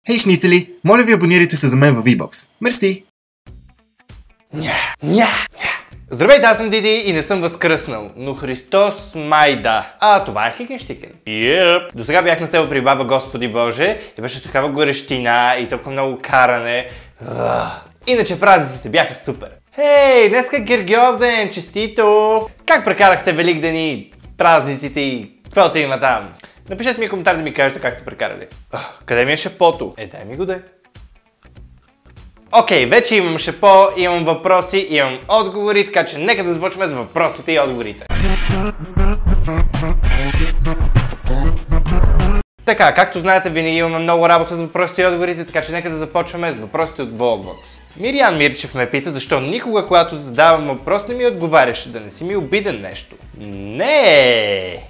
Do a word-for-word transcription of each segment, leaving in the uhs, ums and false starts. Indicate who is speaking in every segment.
Speaker 1: Хей, шницели! Моля ви абонирайте се за мен във V-Box. Мерси!
Speaker 2: Ня, ня, ня. Здравейте, аз съм Диди и не съм възкръснал, но Христос май да. А, това е хигенщикен. Йеп. До сега бях на село при баба Господи Боже и беше такава горещина и толкова много каране. Уah. Иначе празниците бяха супер. Хей, днеска Гергьовден, честито! Как прекарахте Великден и празниците и каквото има там? Напишете ми коментар да ми кажете как сте прекарали. А, къде ми е шепото? Е, дай ми го де. Окей, okay, вече имам шепо, имам въпроси, имам отговори, така че нека да започваме с въпросите и отговорите. Така, както знаете, винаги имаме много работа с въпросите и отговорите, така че нека да започваме с въпросите от Vlogvox. Мириан Мирчев ме пита, защо никога, когато задавам въпрос, не ми отговаряш, да не си ми обиден нещо. Не.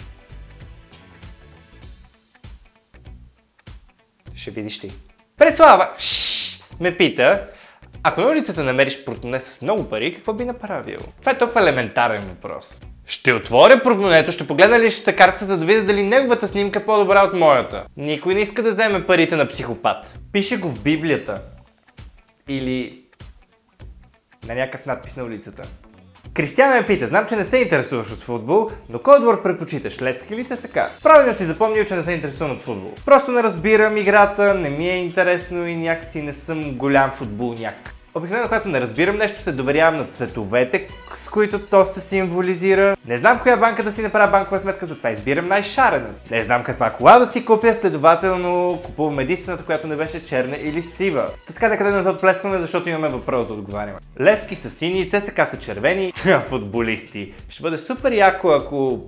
Speaker 2: Ще видиш ти. Преслава ме пита, ако на улицата намериш портмоне с много пари, какво би направил? Това е толкова елементарен въпрос. Ще отворя портмонето, ще погледна личната карта, за да видя дали неговата снимка е по-добра от моята. Никой не иска да вземе парите на психопат. Пише го в Библията. Или на някакъв надпис на улицата. Кристияна ме пита, знам, че не се интересуваш от футбол, но кой отбор предпочиташ, Левски или ЦСКА? Правилно си запомнил, че не се интересувам от футбол. Просто не разбирам играта, не ми е интересно и някакси не съм голям футболняк. Обикновено, когато не разбирам нещо, се доверявам на цветовете, с които то се символизира. Не знам в коя банка да си направя банкова сметка, затова избирам най-шарена. Не знам каква кола да си купя, следователно купувам единствената, която не беше черна или сива. Така да къде не се отплескваме, защото имаме въпрос да отговаряме. Левски са сини, ЦСКА са червени, футболисти. Ще бъде супер яко, ако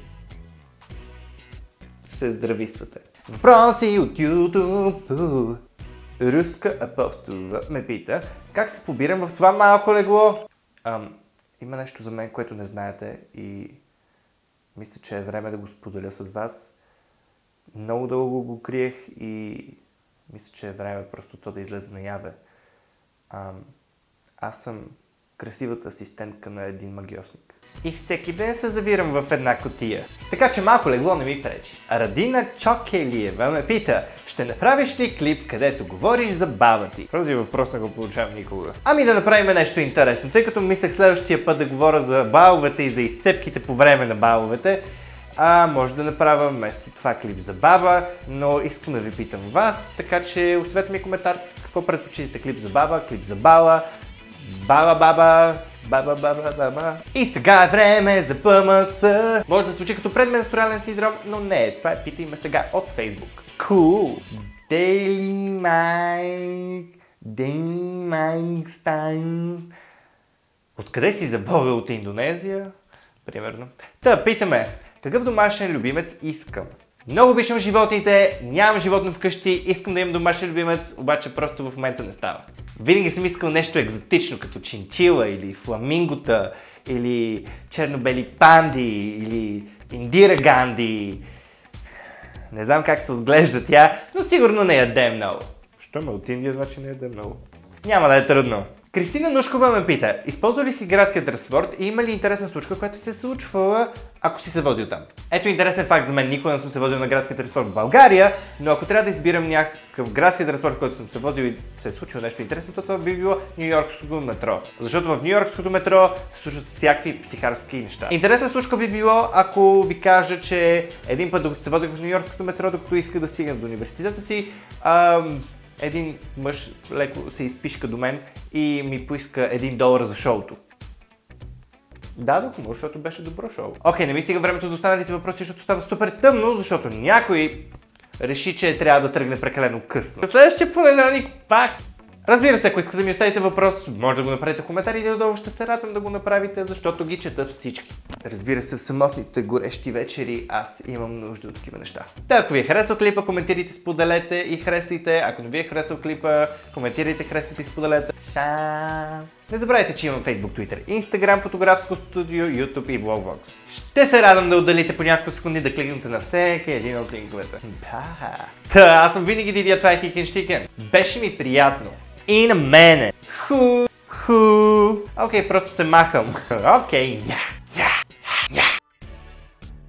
Speaker 2: се здрависвате. Въпроси от YouTube. Руска апостолова ме пита, как се побирам в това малко легло? Ам, има нещо за мен, което не знаете и мисля, че е време да го споделя с вас. Много дълго го криех и мисля, че е време просто то да излезе наяве. Ам, аз съм красивата асистентка на един магиосник. И всеки ден се завирам в една кутия. Така че малко легло не ми пречи. Радина Чокелиева ме пита, ще направиш ли клип, където говориш за баба ти? Този въпрос не го получавам никога. Ами да направим нещо интересно, тъй като мислех следващия път да говоря за баловете и за изцепките по време на баловете. А може да направя вместо това клип за баба, но искам да ви питам вас, така че оставете ми коментар какво предпочитате, клип за баба, клип за бала, баба баба. Баба, баба, баба. И сега е време за ПМС. Може да звучи като предменструален синдром, но не, това е питай ме сега от Facebook. Cool. Daily Mike. Daily Mike Style. Откъде си за Бога? От Индонезия? Примерно. Та, питаме, какъв домашен любимец искам? Много обичам животните, нямам животно вкъщи, искам да имам домашен любимец, обаче просто в момента не става. Винаги съм искал нещо екзотично, като чинчила или фламингота, или черно-бели панди, или Индира Ганди. Не знам как се отглежда тя, но сигурно не яде много. Що ме от Индия, значи не яде много. Няма да е трудно. Кристина Нушкова ме пита, използва ли си градския транспорт и има ли интересна случка, която се е случвала, ако си се возил там? Ето интересен факт за мен, никога не съм се возил на градския транспорт в България, но ако трябва да избирам някакъв градски транспорт, в който съм се возил и се е случило нещо интересно, то това би било Нью-Йоркското метро. Защото в Нью-Йоркското метро се случват всякакви психарски неща. Интересна случка би било, ако ви кажа, че един път докато се возих в Нью-Йоркското метро, докато исках да стигна до университета си, ам... един мъж леко се изпишка до мен и ми поиска един долар за шоуто. Дадох му, защото беше добро шоу. Окей, не ми стига времето за останалите въпроси, защото става супер тъмно, защото някой реши, че трябва да тръгне прекалено късно. Следващия понеделник пак. Разбира се, ако искате да ми оставите въпрос, може да го направите в коментари и отдолу ще се радвам да го направите, защото ги чета всички. Разбира се, в самотните горещи вечери аз имам нужда от такива неща. Та, ако ви е харесал клипа, коментирайте, споделете и харесайте. Ако не ви е харесал клипа, коментирайте, харесайте и споделете. Шанс! Не забравяйте, че имам Facebook, Twitter, Instagram, фотографско студио, YouTube и Vlogvox. Ще се радвам да отделите по няколко секунди да кликнете на всеки един от линковете. Да. Та, аз съм винаги Диди, това е Хикенщикен. Беше ми приятно. И на мене. Ху, ху. Окей, просто се махам. Окей, ня.